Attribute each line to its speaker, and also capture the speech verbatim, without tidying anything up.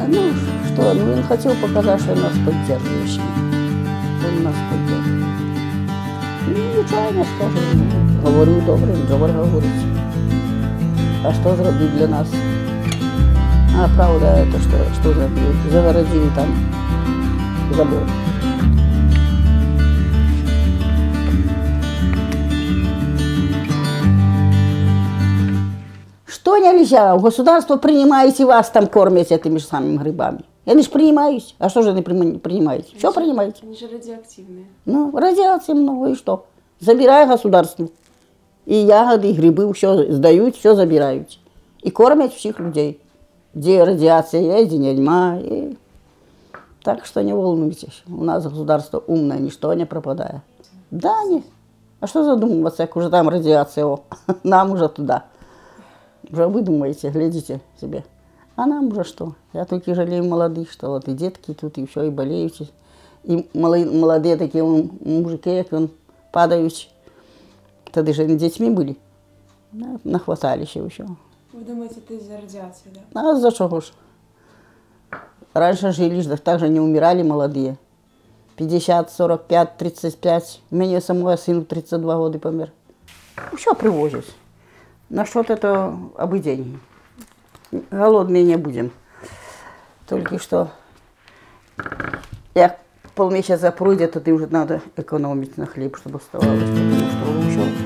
Speaker 1: Ну, что, ну, он хотел показать, что нас поддерживаешь. Он нас поддерживает. Ну, звичайно, скажу, говорю добре, добре говорить. А что сделали для нас? А правда, это что, что забили? Загородили там забор. Что нельзя? Государство принимаете, вас там кормят этими же самыми грибами. Они же принимаюсь. А что же они принимаете? Все принимаете.
Speaker 2: Они же радиоактивные.
Speaker 1: Ну, радиации много, и что? Забираю государство. И ягоды, и грибы все сдают, все забирают. И кормят всех людей. Где радиация есть, где нема. И... Так что не волнуйтесь. У нас государство умное, ничто не пропадает. Да, не. А что задумываться, как уже там радиация, о, нам уже туда. Уже вы думаете, глядите себе. А нам уже что? Я только жалею молодых, что вот и детки тут, и все, и болеют. И молодые такие мужики, как он, падают. Тогда же детьми были. Да, нахватали еще еще.
Speaker 2: Вы думаете, это из-за радиации, да?
Speaker 1: А за что ж? Раньше жили, так же не умирали молодые. пятьдесят, сорок пять, тридцать пять. У меня самой сыну тридцать два года помер. Все привозят. Насчет этого обыдения. Голодные не будем. Только что, як полмесяца пройдет, то ты уже надо экономить на хлеб, чтобы оставалось. Потому что уже